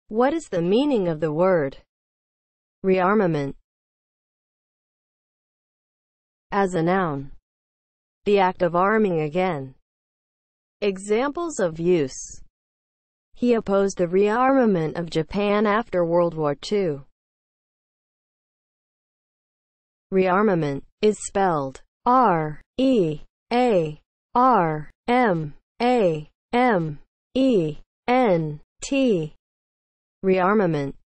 What is the meaning of the word rearmament? As a noun, the act of arming again. Examples of use: he opposed the rearmament of Japan after World War II. Rearmament is spelled R-E-A-R-M-A-M-E-N-T. Rearmament